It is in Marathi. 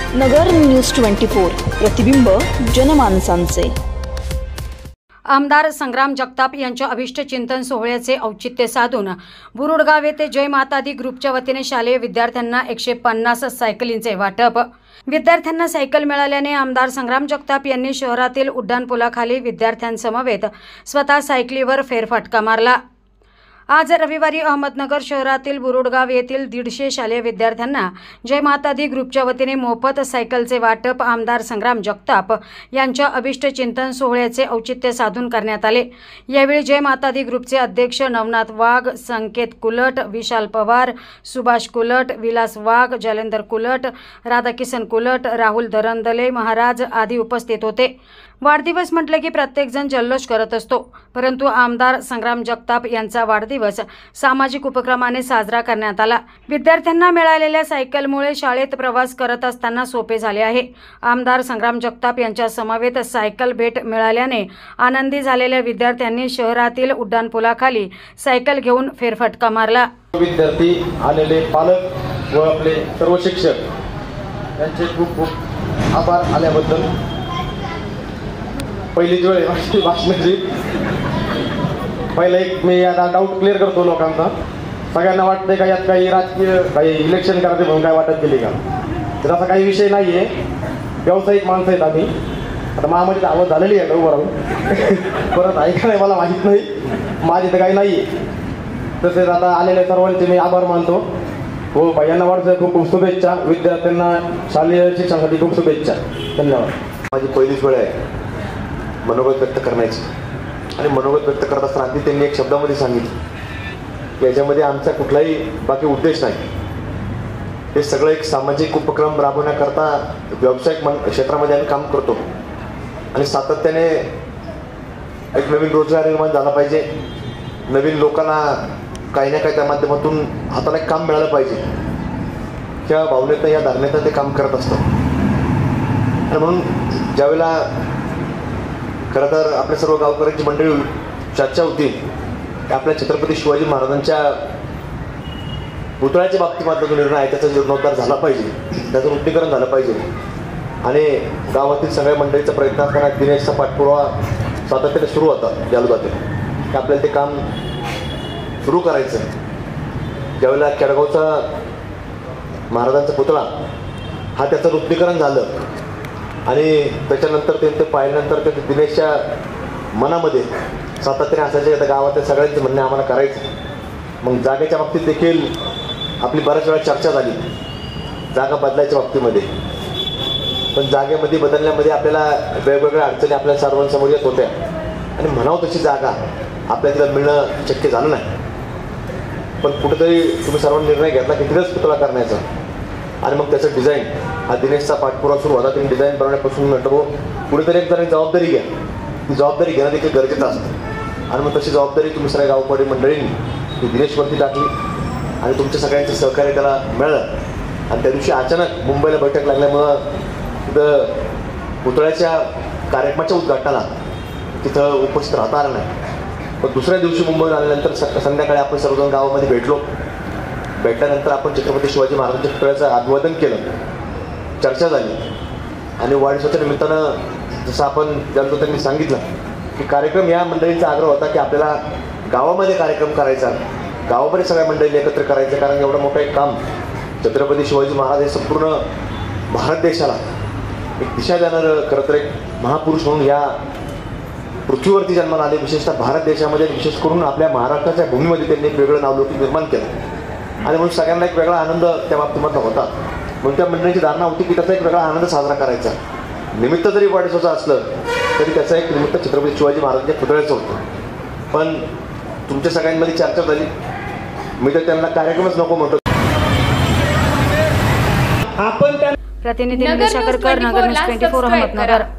नगर न्यूज 24 प्रतिबिंब जनमानसांचे। आमदार संग्राम जगताप यांच्या अभिष्ट चिंतन सोहळ्याचे औचित्य साधून बुरुडगाव येथे जय माता दी ग्रुपच्या वतीने शालेय विद्यार्थ्यांना 150 सायकलींचे वाटप। विद्यार्थ्यांना सायकल मिळाल्याने आमदार संग्राम जगताप यांनी शहरातील उड्डाणपुलाखाली विद्यार्थ्यांसमवेत स्वतः सायकलीवर फेरफटका मारला। आज रविवारी अहमदनगर शहरातील बुरुडगाव येथील 150 शालेय विद्यार्थ्यांना जय माता दी ग्रुपच्या वतीने मोफत सायकलचे वाटप आमदार संग्राम जगताप यांच्या अभिष्ट चिंतन सोहळ्याचे औचित्य साधून करण्यात आले। यावेळी जय माता दी ग्रुपचे अध्यक्ष नवनाथ वाघ, संकेत कुलट, विशाल पवार, सुभाष कुलट, विलास वाघ, जलेंदर कुलट, राधाकिशन कुलट, राहुल दरंदले महाराज आदी उपस्थित होते। वाढदिवस म्हटले की प्रत्येक जण जल्लोष करत असतो, परंतु आमदार संग्राम जगताप यांचा वाढदिवस सामाजिक उपक्रमाने साजरा करण्यात आला। विद्यार्थ्यांना मिळालेल्या सायकलमुळे शाळेत प्रवास करत असताना सोपे झाले आहे। आमदार संग्राम जगताप यांच्या समवेत सायकल भेट मिळाल्याने आनंदी झालेल्या विद्यार्थ्यांनी शहरातील उड्डाणपुलाखाली सायकल घेऊन फेरफटका मारला। विद्यार्थी, आलेले पालक व आपले सर्व शिक्षक यांचे खूप खूप आभार आल्याबद्दल। पहिली वेळ आहे भाषणाची। पहिला एक मी आता डाऊट क्लिअर करतो लोकांचा। सगळ्यांना वाटतंय का यात काही राजकीय काही इलेक्शन करायचे म्हणून काय वाटत गेली का? तर असा काही विषय नाही आहे। व्यावसायिक माणसं आहेत आम्ही। आता महामध्ये आवड झालेली आहे उभं राहून परत ऐका नाही मला माहीत नाही, माझी तर काही नाही आहे। तसेच आता आलेल्या सर्वांचे मी आभार मानतो। हो यांना वाढतं खूप खूप शुभेच्छा। विद्यार्थ्यांना शालेय शिक्षणासाठी खूप शुभेच्छा। धन्यवाद। माझी पहिलीच वेळ आहे मनोगत व्यक्त करण्याची, आणि मनोगत व्यक्त करत असताना अगदी त्यांनी एक शब्दामध्ये सांगितलं की याच्यामध्ये आमचा कुठलाही बाकी उद्देश नाही। हे सगळं एक सामाजिक उपक्रम राबवण्याकरता व्यावसायिक क्षेत्रामध्ये आम्ही काम करतो, आणि सातत्याने एक नवीन रोजगार निर्माण झाला पाहिजे, नवीन लोकांना काही ना काही त्या माध्यमातून हाताला एक काम मिळालं पाहिजे, त्या भावनेतनं या धारणेतनं ते काम करत असतं। आणि म्हणून ज्यावेळेला खरं तर आपल्या सर्व गावकऱ्यांची मंडळी चर्चा होती की आपल्या छत्रपती शिवाजी महाराजांच्या पुतळ्याच्या बाबतीमधला जो निर्णय आहे त्याचा जीर्णोद्धार झाला पाहिजे, त्याचं नूतनीकरण झालं पाहिजे। आणि गावातील सगळ्या मंडळीचा प्रयत्न असताना दिनेशचा पाठपुरावा सातत्याने सुरू होता चालू जाते की आपल्याला ते काम सुरू करायचं। ज्यावेळेला केडगावचा महाराजांचा पुतळा हा त्याचं नूतनीकरण झालं, आणि त्याच्यानंतर ते पाहिल्यानंतर ते दिनेशच्या मनामध्ये सातत्याने असायचे आता गावातल्या सगळ्यांचे म्हणणे आम्हाला करायचं। मग जागेच्या बाबतीत देखील आपली बऱ्याच वेळा चर्चा झाली जागा बदलायच्या बाबतीमध्ये, पण जागेमध्ये बदलण्यामध्ये आपल्याला वेगवेगळ्या अडचणी आपल्या सर्वांसमोर येत होत्या, आणि म्हणावं तशी जागा आपल्या तिला मिळणं शक्य झालं नाही। पण कुठेतरी तुम्ही सर्वांनी निर्णय घेतला की तिथेच पुतळा करण्याचा, आणि मग त्याचं डिझाईन हा दिनेशचा पाठपुरावा सुरू होता। त्यांनी डिझाईन बनवण्यापासून म्हटलं कुठेतरी एक जण जबाबदारी घ्या, ती जबाबदारी घेणं देखील गरजेचं असतं। आणि मग तशी जबाबदारी तुम्ही सगळ्या गावकरी मंडळींनी ती दिनेशवरती टाकली, आणि तुमच्या सगळ्यांचं सहकार्य त्याला मिळालं। आणि त्या दिवशी अचानक मुंबईला बैठक लागल्यामुळं तिथं पुतळ्याच्या कार्यक्रमाच्या उद्घाटनाला तिथं उपस्थित राहता आलं नाही। पण दुसऱ्या दिवशी मुंबईला आल्यानंतर संध्याकाळी आपण सर्वजण गावामध्ये भेटलो। भेटल्यानंतर आपण छत्रपती शिवाजी महाराजांच्या पुतळ्याचं अभिवादन केलं, चर्चा झाली, आणि वाढदिवसाच्या निमित्तानं जसं आपण ज्याला त्यांनी सांगितलं की कार्यक्रम या मंडळींचा आग्रह होता की आपल्याला गावामध्ये कार्यक्रम करायचा, गावामध्ये सगळ्या मंडळी एकत्र करायचं, कारण एवढं मोठं एक काम छत्रपती शिवाजी महाराज हे संपूर्ण भारत देशाला एक दिशा देणारं खरं तर एक महापुरुष म्हणून या पृथ्वीवरती जन्माला आले। विशेषतः भारत देशामध्ये विशेष करून आपल्या महाराष्ट्राच्या भूमीमध्ये त्यांनी एक वेगळं नावलौकिक निर्माण केलं, आणि म्हणून सगळ्यांना एक वेगळा आनंद त्या बाबतीमधला होता। म्हणून त्या मंडळीची धारणा होती की त्याचा एक वेगळा आनंद साजरा करायचा। निमित्त जरी वाढदिवसाचं असलं तरी त्याचं एक निमित्त छत्रपती शिवाजी महाराजांच्या पुतळ्याचं होतं। पण तुमच्या सगळ्यांमध्ये चर्चा झाली, मी तर त्यांना कार्यक्रमच नको म्हणतो। प्रतिनिधी निलेश आगरकर, नगर न्यूज 24 अहमदनगर।